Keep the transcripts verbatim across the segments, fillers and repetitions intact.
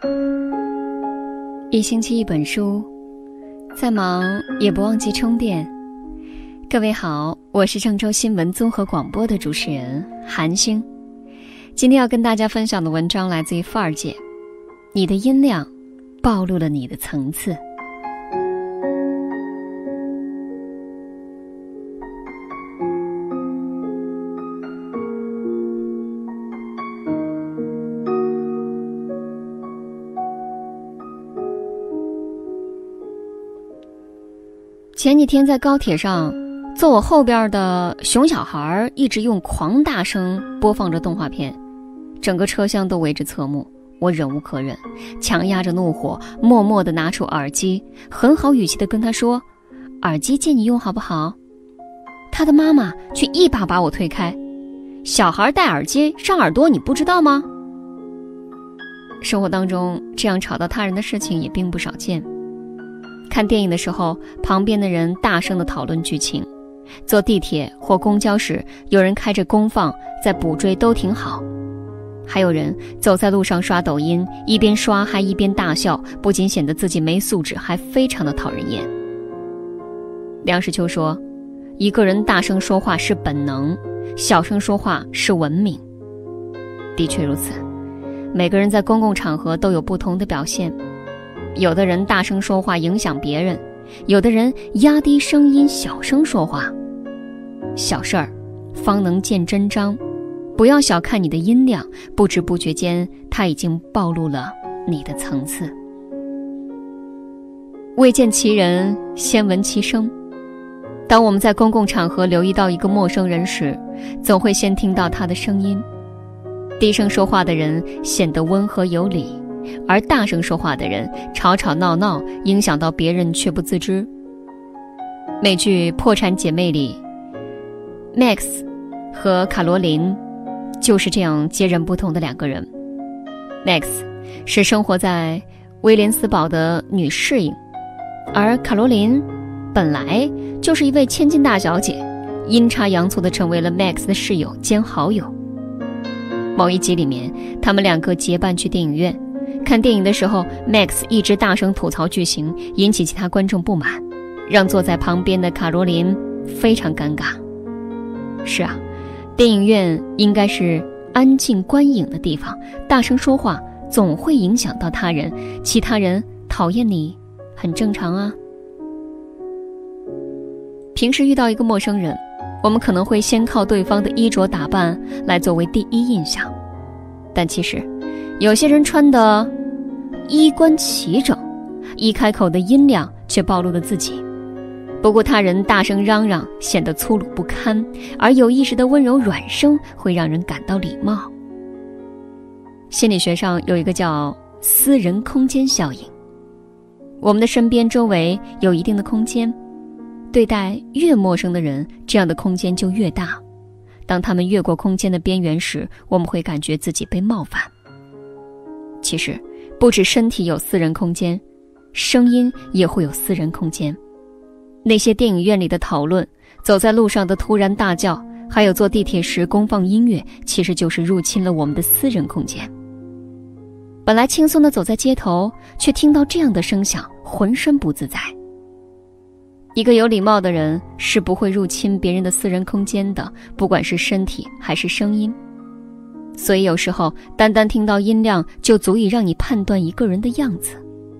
一星期一本书，再忙也不忘记充电。各位好，我是郑州新闻综合广播的主持人韩星。今天要跟大家分享的文章来自于范儿姐。你的音量暴露了你的层次。前几天在高铁上，坐我后边的熊小孩一直用狂大声播放着动画片，整个车厢都围着侧目。我忍无可忍，强压着怒火，默默地拿出耳机，很好语气地跟他说：耳机借你用好不好？他的妈妈却一把把我推开：小孩戴耳机上耳朵你不知道吗？生活当中这样吵到他人的事情也并不少见。看电影的时候，旁边的人大声地讨论剧情；坐地铁或公交时，有人开着功放在补追，都挺好。还有人走在路上刷抖音，一边刷还一边大笑，不仅显得自己没素质，还非常的讨人厌。梁实秋说，一个人大声说话是本能，小声说话是文明。的确如此，每个人在公共场合都有不同的表现。有的人大声说话影响别人，有的人压低声音小声说话。小事儿方能见真章，不要小看你的音量，不知不觉间它已经暴露了你的层次。未见其人，先闻其声。当我们在公共场合留意到一个陌生人时，总会先听到他的声音。低声说话的人显得温和有礼，而大声说话的人吵吵闹闹，影响到别人却不自知。美剧《破产姐妹》里 Max 和卡罗琳就是这样截然不同的两个人。 Max 是生活在威廉斯堡的女侍应，而卡罗琳本来就是一位千金大小姐，阴差阳错地成为了 Max 的室友兼好友。某一集里面，他们两个结伴去电影院看电影的时候， Max 一直大声吐槽剧情，引起其他观众不满，让坐在旁边的卡罗琳非常尴尬。是啊，电影院应该是安静观影的地方，大声说话总会影响到他人，其他人讨厌你很正常啊。平时遇到一个陌生人，我们可能会先靠对方的衣着打扮来作为第一印象，但其实有些人穿的衣冠齐整，一开口的音量却暴露了自己。不顾他人大声嚷嚷，显得粗鲁不堪，而有意识的温柔软声会让人感到礼貌。心理学上有一个叫私人空间效应，我们的身边周围有一定的空间，对待越陌生的人，这样的空间就越大。当他们越过空间的边缘时，我们会感觉自己被冒犯。其实不止身体有私人空间，声音也会有私人空间。那些电影院里的讨论，走在路上的突然大叫，还有坐地铁时公放音乐，其实就是入侵了我们的私人空间。本来轻松地走在街头，却听到这样的声响，浑身不自在。一个有礼貌的人是不会入侵别人的私人空间的，不管是身体还是声音。所以有时候单单听到音量就足以让你判断一个人的样子。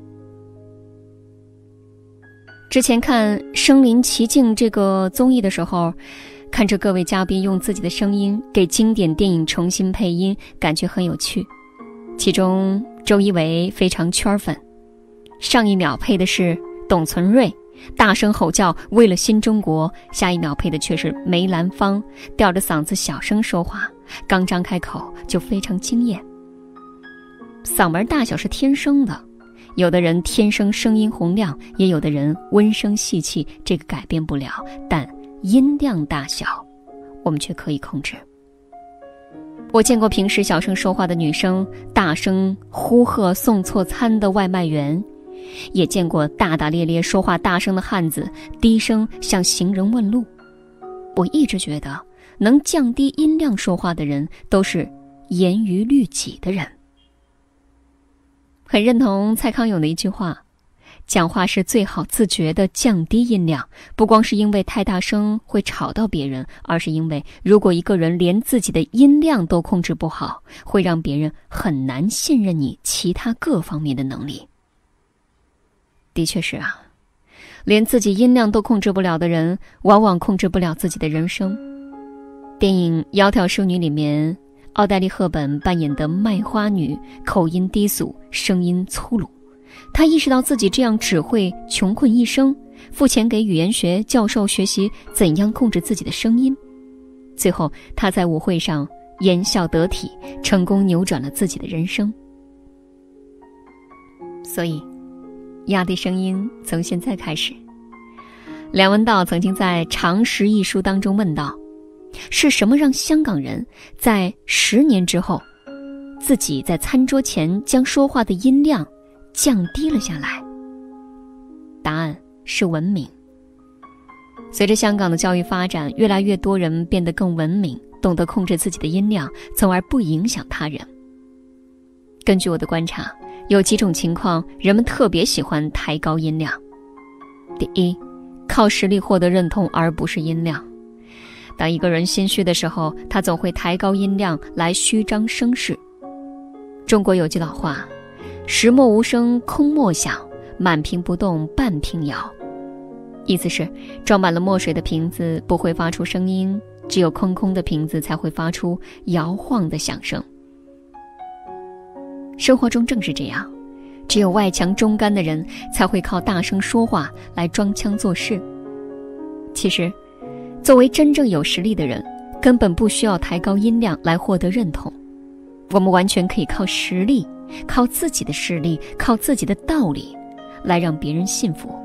之前看《身临其境》这个综艺的时候，看着各位嘉宾用自己的声音给经典电影重新配音，感觉很有趣。其中周一围非常圈粉，上一秒配的是董存瑞大声吼叫为了新中国，下一秒配的却是梅兰芳吊着嗓子小声说话，刚张开口就非常惊艳。嗓门大小是天生的，有的人天生声音洪亮，也有的人温声细气，这个改变不了，但音量大小我们却可以控制。我见过平时小声说话的女生大声呼喝送错餐的外卖员，也见过大大咧咧说话大声的汉子低声向行人问路。我一直觉得能降低音量说话的人都是严于律己的人。 很认同蔡康永的一句话，讲话是最好自觉地降低音量，不光是因为太大声会吵到别人，而是因为如果一个人连自己的音量都控制不好，会让别人很难信任你其他各方面的能力。的确是啊，连自己音量都控制不了的人，往往控制不了自己的人生。电影《窈窕淑女》里面，奥黛丽·赫本扮演的卖花女口音低俗，声音粗鲁。她意识到自己这样只会穷困一生，付钱给语言学教授学习怎样控制自己的声音。最后，她在舞会上言笑得体，成功扭转了自己的人生。所以，压低声音从现在开始。梁文道曾经在《常识》一书当中问道，是什么让香港人在十年之后，自己在餐桌前将说话的音量降低了下来？答案是文明。随着香港的教育发展，越来越多人变得更文明，懂得控制自己的音量，从而不影响他人。根据我的观察，有几种情况人们特别喜欢抬高音量。第一，靠实力获得认同而不是音量。当一个人心虚的时候，他总会抬高音量来虚张声势。中国有句老话，石磨无声空磨响，满瓶不动半瓶摇。意思是，装满了墨水的瓶子不会发出声音，只有空空的瓶子才会发出摇晃的响声。生活中正是这样，只有外强中干的人才会靠大声说话来装腔作势。其实，作为真正有实力的人，根本不需要抬高音量来获得认同。我们完全可以靠实力，靠自己的实力，靠自己的道理，来让别人信服。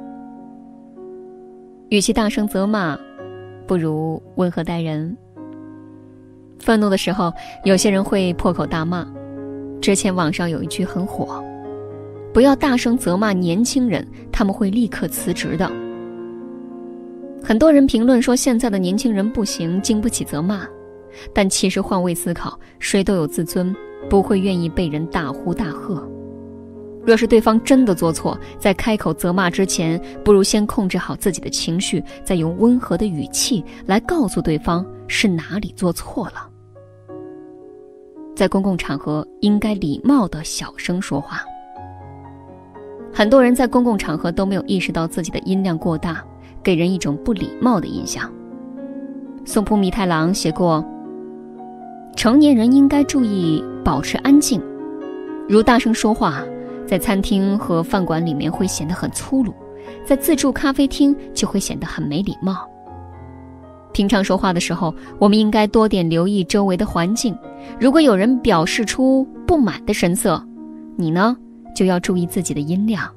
与其大声责骂，不如温和待人。愤怒的时候，有些人会破口大骂。之前网上有一句很火，不要大声责骂年轻人，他们会立刻辞职的。很多人评论说现在的年轻人不行，经不起责骂，但其实换位思考，谁都有自尊，不会愿意被人大呼大喝。若是对方真的做错，在开口责骂之前，不如先控制好自己的情绪，再用温和的语气来告诉对方是哪里做错了。在公共场合应该礼貌地小声说话。很多人在公共场合都没有意识到自己的音量过大，给人一种不礼貌的印象。松浦弥太郎写过，成年人应该注意保持安静，如大声说话，在餐厅和饭馆里面会显得很粗鲁，在自助咖啡厅就会显得很没礼貌。平常说话的时候，我们应该多点留意周围的环境，如果有人表示出不满的神色，你呢，就要注意自己的音量。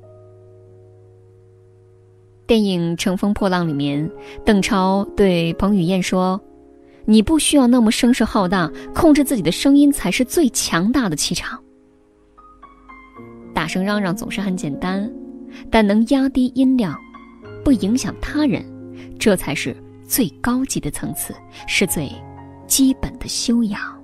电影《乘风破浪》里面，邓超对彭于晏说，你不需要那么声势浩大，控制自己的声音才是最强大的气场。大声嚷嚷总是很简单，但能压低音量，不影响他人，这才是最高级的层次，是最基本的修养。